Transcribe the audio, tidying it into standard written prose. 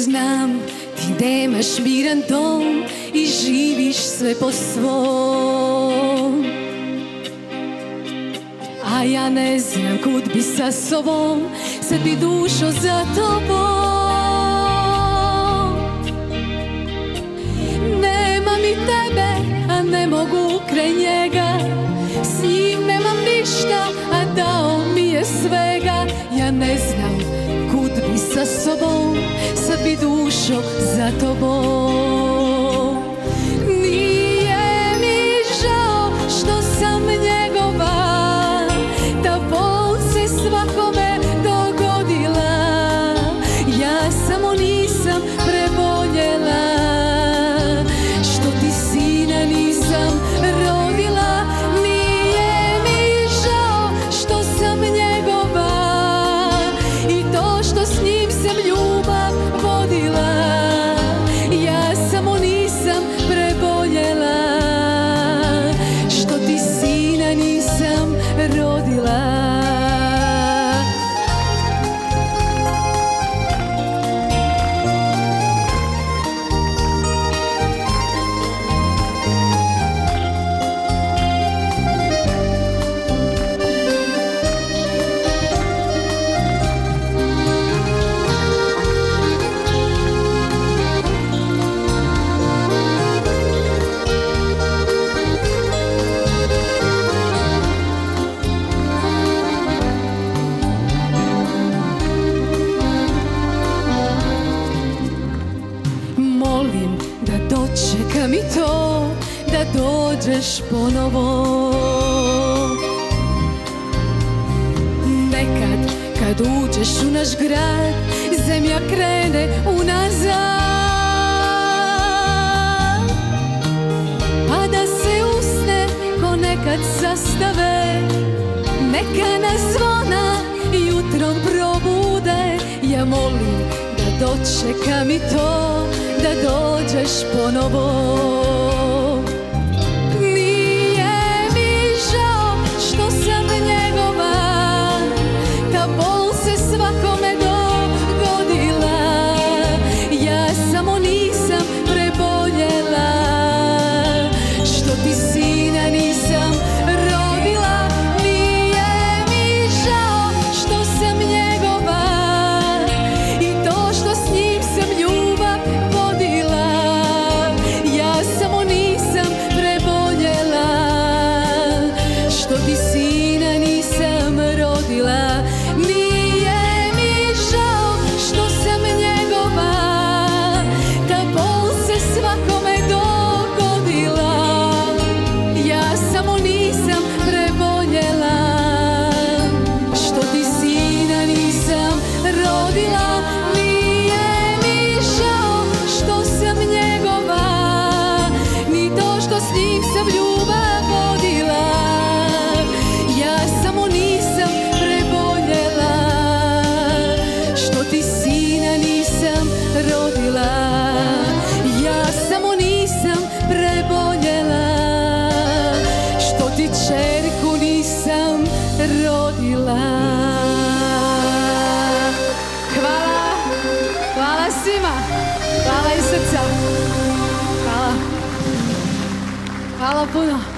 Znam, ti nemaš miran dom i živiš sve po svom. A ja ne znam kud bi sa sobom, sad bi dušo za tobom. Nema mi tebe, a ne mogu kraj njega. S njim nemam ništa, a dao mi je svega. Ja ne znam kud bi sa sobom, sad bi dušo za tobom. Nije mi žao što sam njegova, ta bol se svakome dogodila. Ja samo nisam preboljela, što ti sina nisam rodila. Nije mi žao što sam njegova i to što s njim sam ljubav vodila. Ja samo nisam preboljela, što ti sina nisam rodila. Molim da dočekam i to, da dođeš ponovo. Nekad kad uđeš u naš grad, zemlja krene unazad. A da se usne ko nekad sastave, neka nas zvona jutrom probude. Ja molim da dočekam i to, da dođeš ponovo. Nije mi žao što sam njegova, ta bol se svakome dogodila. Ja samo nisam preboljela, što ti sina nisam rodila. Nije mi žao što sam njegova i to što s njim sam ljubav vodila. Ja samo nisam preboljela, što ti sina nisam rodila. Nije mi žao što sam njegova, ta bol se svakome dogodila. Ja samo nisam preboljela, što ti sina nisam rodila. Nije mi žao što sam njegova, ni to što s njim sam ljubav vodila. Ja samo nisam preboljela, što ti sina nisam rodila. Ja samo nisam preboljela, što ti čerku nisam rodila. Hvala, hvala svima, hvala iz srca. Hvala, hvala puno.